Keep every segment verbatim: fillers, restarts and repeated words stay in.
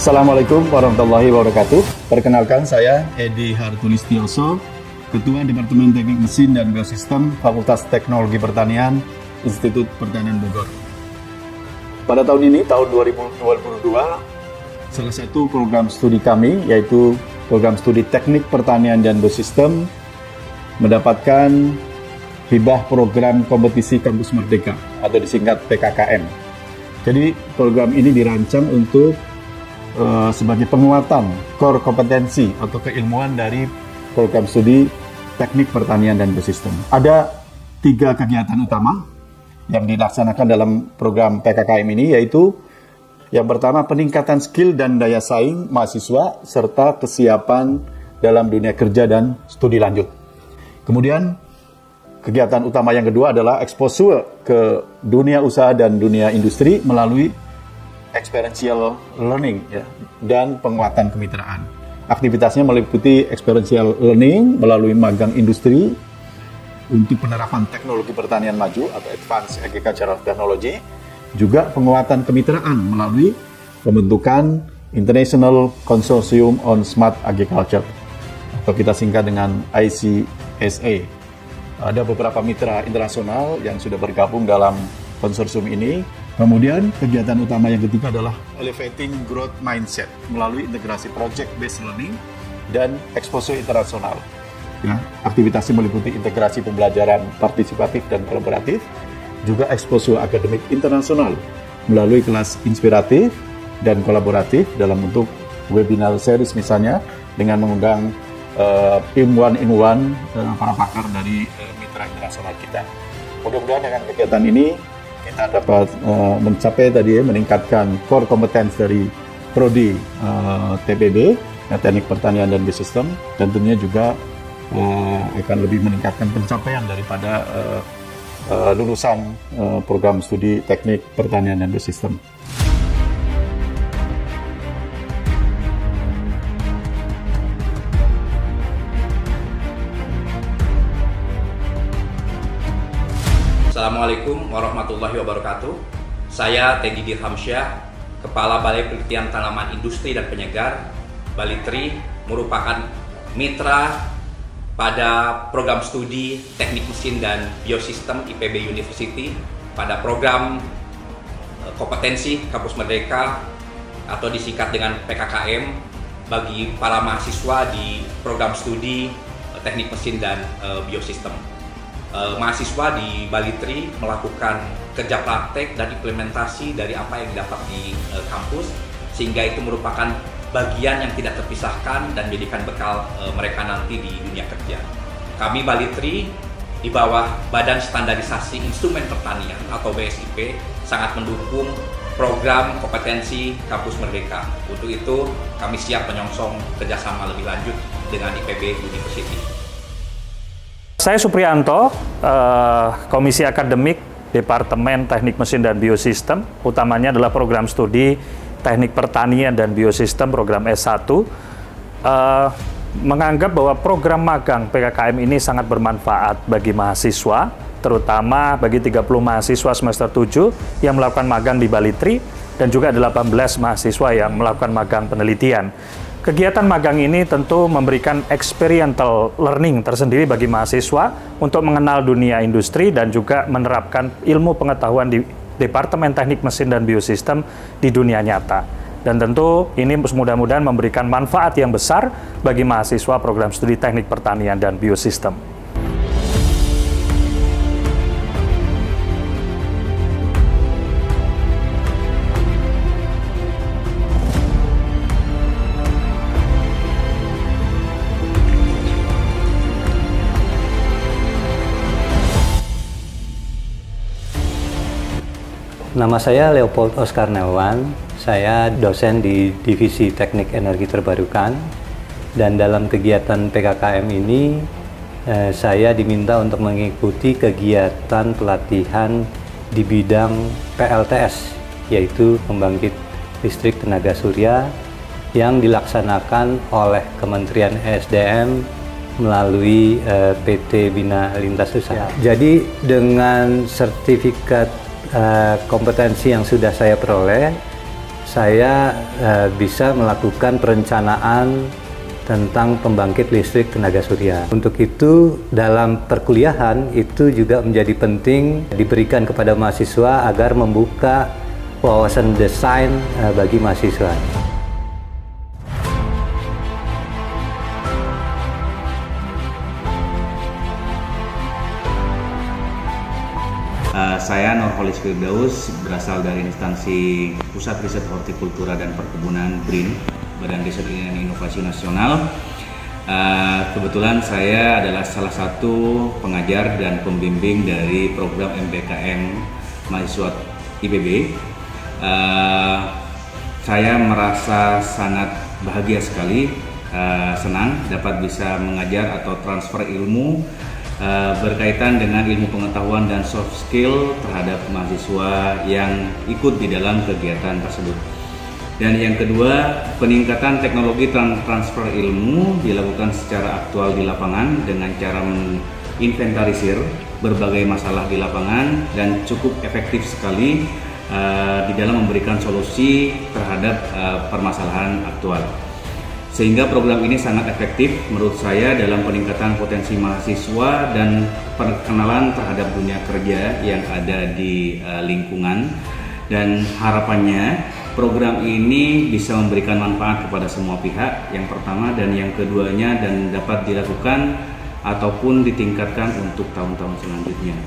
Assalamualaikum warahmatullahi wabarakatuh. Perkenalkan, saya Edi Hartulistioso, Ketua Departemen Teknik Mesin dan Biosistem Fakultas Teknologi Pertanian Institut Pertanian Bogor. Pada tahun ini, tahun dua ribu dua puluh dua, salah satu program studi kami, yaitu program studi Teknik Pertanian dan Biosistem, mendapatkan hibah program kompetisi Kampus Merdeka atau disingkat P K K M. Jadi program ini dirancang untuk uh, sebagai penguatan core kompetensi atau keilmuan dari program studi Teknik Pertanian dan Biosistem. Ada tiga kegiatan utama yang dilaksanakan dalam program P K K M ini, yaitu yang pertama peningkatan skill dan daya saing mahasiswa serta kesiapan dalam dunia kerja dan studi lanjut. Kemudian kegiatan utama yang kedua adalah exposure ke dunia usaha dan dunia industri melalui experiential learning ya, dan penguatan kemitraan. Aktivitasnya meliputi experiential learning melalui magang industri untuk penerapan teknologi pertanian maju atau advanced agricultural technology, juga penguatan kemitraan melalui pembentukan International Consortium on Smart Agriculture atau kita singkat dengan I C S A. Ada beberapa mitra internasional yang sudah bergabung dalam konsorsium ini. Kemudian kegiatan utama yang ketiga adalah elevating growth mindset melalui integrasi project-based learning dan exposure internasional. Ya, aktivitasnya meliputi integrasi pembelajaran partisipatif dan kolaboratif, juga exposure akademik internasional melalui kelas inspiratif dan kolaboratif dalam bentuk webinar series misalnya, dengan mengundang Uh, tim one in one uh, para pakar dari uh, mitra internasional kita. Mudah-mudahan dengan kegiatan ini kita dapat uh, mencapai tadi ya, meningkatkan core competence dari prodi uh, T P B, ya, Teknik Pertanian dan Biosistem, dan tentunya juga uh, akan lebih meningkatkan pencapaian daripada uh, uh, lulusan uh, program studi Teknik Pertanian dan Biosistem. Assalamualaikum warahmatullahi wabarakatuh. Saya Teddy Dirhamsyah, Kepala Balai Penelitian Tanaman Industri dan Penyegar, Balitri, merupakan mitra pada program studi Teknik Mesin dan Biosistem I P B University pada program kompetensi Kampus Merdeka atau disingkat dengan P K K M bagi para mahasiswa di program studi Teknik Mesin dan Biosistem. Uh, mahasiswa di Balitri melakukan kerja praktek dan implementasi dari apa yang didapat di uh, kampus, sehingga itu merupakan bagian yang tidak terpisahkan dan menjadikan bekal uh, mereka nanti di dunia kerja. Kami Balitri di bawah Badan Standarisasi Instrumen Pertanian atau B S I P sangat mendukung program kompetensi Kampus Merdeka. Untuk itu kami siap menyongsong kerjasama lebih lanjut dengan I P B University. Saya Supriyanto, eh, Komisi Akademik Departemen Teknik Mesin dan Biosistem, utamanya adalah program studi Teknik Pertanian dan Biosistem program S satu, eh, menganggap bahwa program magang P K K M ini sangat bermanfaat bagi mahasiswa, terutama bagi tiga puluh mahasiswa semester tujuh yang melakukan magang di Balitri dan juga delapan belas mahasiswa yang melakukan magang penelitian. Kegiatan magang ini tentu memberikan experiential learning tersendiri bagi mahasiswa untuk mengenal dunia industri dan juga menerapkan ilmu pengetahuan di Departemen Teknik Mesin dan Biosistem di dunia nyata. Dan tentu ini mudah-mudahan memberikan manfaat yang besar bagi mahasiswa program studi Teknik Pertanian dan Biosistem. Nama saya Leopold Oscar Nelwan, saya dosen di Divisi Teknik Energi Terbarukan, dan dalam kegiatan P K K M ini eh, saya diminta untuk mengikuti kegiatan pelatihan di bidang P L T S, yaitu pembangkit listrik tenaga surya yang dilaksanakan oleh Kementerian E S D M melalui eh, P T Bina Lintas Usaha. Jadi dengan sertifikat Uh, kompetensi yang sudah saya peroleh, saya uh, bisa melakukan perencanaan tentang pembangkit listrik tenaga surya. Untuk itu, dalam perkuliahan itu juga menjadi penting diberikan kepada mahasiswa agar membuka wawasan desain uh, bagi mahasiswa. Uh, saya Nurholis Firdaus, berasal dari instansi Pusat Riset Hortikultura dan Perkebunan B R I N, Badan Riset dan Inovasi Nasional. Uh, kebetulan saya adalah salah satu pengajar dan pembimbing dari program M B K M mahasiswa I P B. Uh, saya merasa sangat bahagia sekali, uh, senang dapat bisa mengajar atau transfer ilmu uh, berkaitan dengan ilmu pengetahuan dan soft skill terhadap mahasiswa yang ikut di dalam kegiatan tersebut. Dan yang kedua, peningkatan teknologi transfer ilmu dilakukan secara aktual di lapangan dengan cara menginventarisir berbagai masalah di lapangan dan cukup efektif sekali uh, di dalam memberikan solusi terhadap uh, permasalahan aktual. Sehingga program ini sangat efektif menurut saya dalam peningkatan potensi mahasiswa dan perkenalan terhadap dunia kerja yang ada di uh, lingkungan, dan harapannya program ini bisa memberikan manfaat kepada semua pihak, yang pertama, dan yang keduanya, dan dapat dilakukan ataupun ditingkatkan untuk tahun-tahun selanjutnya.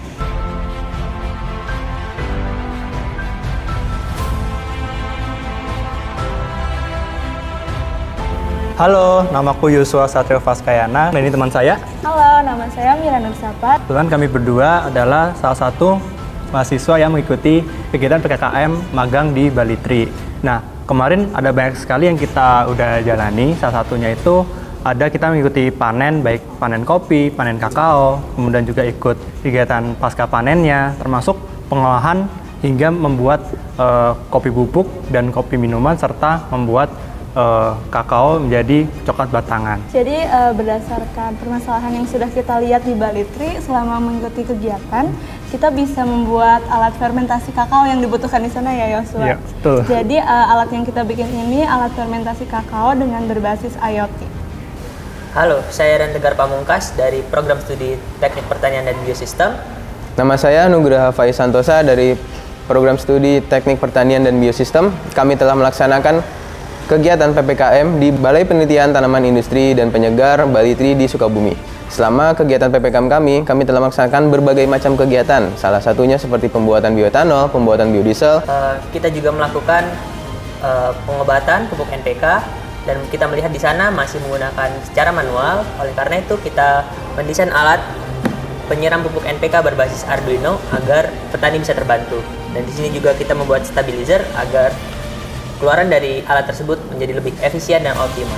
Halo, namaku Yusua Satrio Vaskayana, dan ini teman saya. Halo, nama saya Mira Nursapat. Kebetulan kami berdua adalah salah satu mahasiswa yang mengikuti kegiatan P K K M magang di Bali Tree. Nah, kemarin ada banyak sekali yang kita udah jalani. Salah satunya itu ada kita mengikuti panen, baik panen kopi, panen kakao, kemudian juga ikut kegiatan pasca panennya, termasuk pengolahan hingga membuat uh, kopi bubuk dan kopi minuman, serta membuat uh, kakao menjadi coklat batangan. Jadi uh, berdasarkan permasalahan yang sudah kita lihat di Bali Tree selama mengikuti kegiatan, kita bisa membuat alat fermentasi kakao yang dibutuhkan di sana ya Yosua. Iya, betul. Jadi uh, alat yang kita bikin ini alat fermentasi kakao dengan berbasis I o T. Halo, saya Rantegar Pamungkas dari Program Studi Teknik Pertanian dan Biosistem. Nama saya Nugraha Faiz Santosa dari Program Studi Teknik Pertanian dan Biosistem. Kami telah melaksanakan kegiatan P P K M di Balai Penelitian Tanaman Industri dan Penyegar Bali Tree di Sukabumi. Selama kegiatan P P K M kami, kami telah melaksanakan berbagai macam kegiatan. Salah satunya seperti pembuatan bioetanol, pembuatan biodiesel. Uh, kita juga melakukan uh, pengobatan pupuk N P K, dan kita melihat di sana masih menggunakan secara manual. Oleh karena itu kita mendesain alat penyiram pupuk N P K berbasis Arduino agar petani bisa terbantu. Dan di sini juga kita membuat stabilizer agar keluaran dari alat tersebut menjadi lebih efisien dan optimal.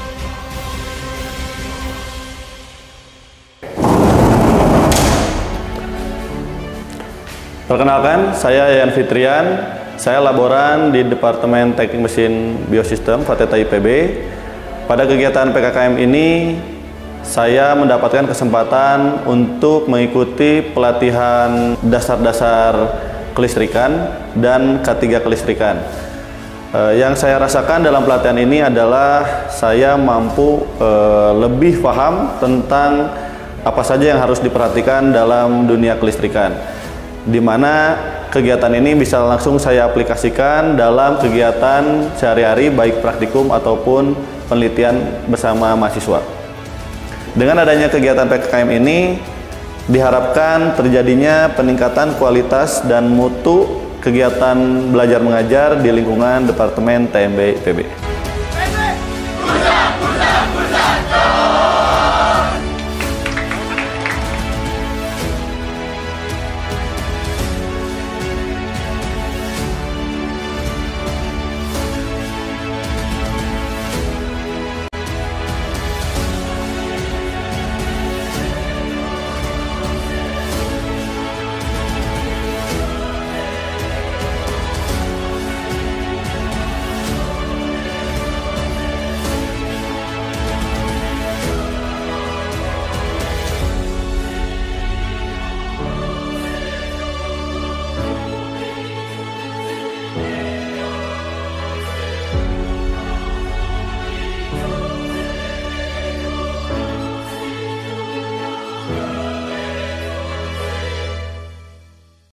Perkenalkan, saya Yayan Fitrian, saya laboran di Departemen Teknik Mesin Biosistem Fakultas I P B. Pada kegiatan P K K M ini, saya mendapatkan kesempatan untuk mengikuti pelatihan dasar-dasar kelistrikan dan K tiga kelistrikan. Yang saya rasakan dalam pelatihan ini adalah saya mampu eh, lebih paham tentang apa saja yang harus diperhatikan dalam dunia kelistrikan, di mana kegiatan ini bisa langsung saya aplikasikan dalam kegiatan sehari-hari, baik praktikum ataupun penelitian bersama mahasiswa. Dengan adanya kegiatan P K K M ini, diharapkan terjadinya peningkatan kualitas dan mutu kegiatan belajar mengajar di lingkungan Departemen T M B I P B.